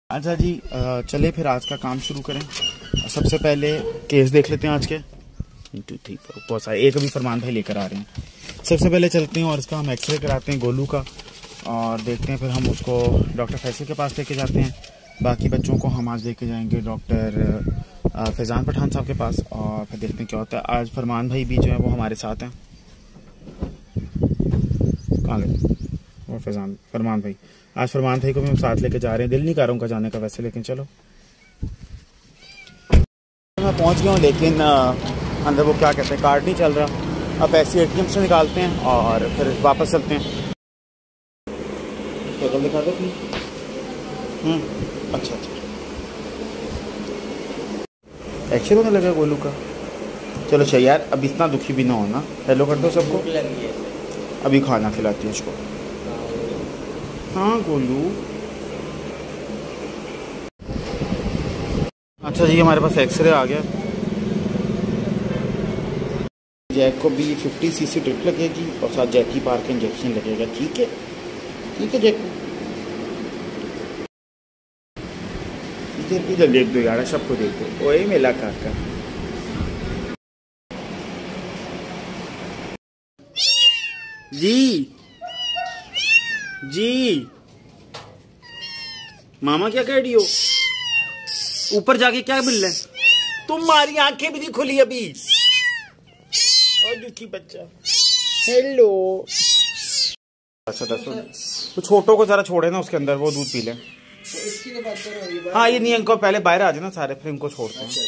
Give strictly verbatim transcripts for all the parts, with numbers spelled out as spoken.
अच्छा जी, चले फिर आज का काम शुरू करें। सबसे पहले केस देख लेते हैं आज के। टू थ्री फोर बहुत सारे, एक अभी फरमान भाई लेकर आ रहे हैं। सबसे पहले चलते हैं और इसका हम एक्सरे कराते हैं गोलू का, और देखते हैं फिर हम उसको डॉक्टर फैसल के पास लेके जाते हैं। बाकी बच्चों को हम आज लेके जाएंगे डॉक्टर फैज़ान पठान साहब के पास, और फिर देखते हैं क्या होता है। आज फरमान भाई भी जो है वो हमारे साथ हैं। कहाँ गए वो फैज़ान फरमान भाई? आज फरमान भाई को भी हम साथ लेके जा रहे हैं। दिल नहीं कर रहा उनका जाने का वैसे, लेकिन चलो। मैं पहुंच गया हूँ, लेकिन अंदर वो क्या कहते हैं कार्ड नहीं चल रहा। अब पैसे एटीएम से निकालते हैं और फिर वापस चलते हैं। शक्ल दिखा दो प्लीज। हम्म अच्छा अच्छा, एक्शन होने लगा गोलू का। चलो अच्छा यार, अब इतना दुखी भी ना होना। हेलो कर दो सबको। अभी खाना खिलाती है उसको। हाँ गोलू। अच्छा जी, हमारे पास एक्सरे आ गया। जैक को भी फिफ्टी सीसी ड्रिप लगेगी और साथ जैकी पार का इंजेक्शन लगेगा। ठीक है ठीक है जैक, इधर देख दो यार, सबको देख दो। ओए मेला काका। जी जी मामा क्या कह रही हो? ऊपर जाके क्या मिल रहा है? तुम्हारी आंखें भी नहीं खुली अभी। और दुखी बच्चा। हेलो। अच्छा दसो तो छोटों को जरा छोड़े ना उसके अंदर, वो दूध पी ले। तो इसकी तो बात कर रही है। हाँ ये नहीं, इनको पहले बाहर आ जाए ना सारे, फिर इनको छोड़ते हैं।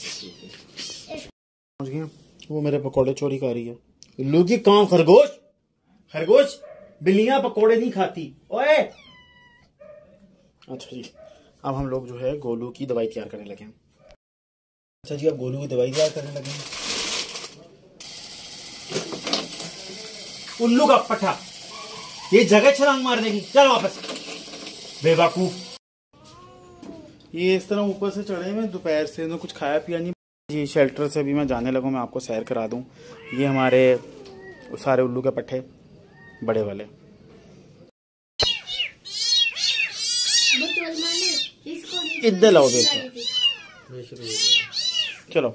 समझ गए? वो मेरे पकौड़े चोरी कर रही है। लू जी कहाँ खरगोश? खरगोश बिल्लियां पकौड़े नहीं खाती। ओए अच्छा जी, अब हम लोग जो है गोलू की दवाई तैयार करने लगे हैं। अच्छा जी, अब गोलू की दवाई तैयार करने लगे हैं। उल्लू का पट्टा, ये जगह छलांग मार देगी। चल वापस बेवकूफ। ये इस तरह ऊपर से चढ़े हुए, दोपहर से इन्होंने कुछ खाया पिया नहीं जी। शेल्टर से अभी मैं जाने लगा, मैं आपको सैर करा दूं। ये हमारे सारे उल्लू के पट्टे बड़े वाले। इधर लाओ देखो। चलो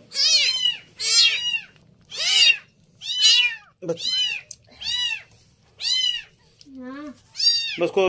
बस बस को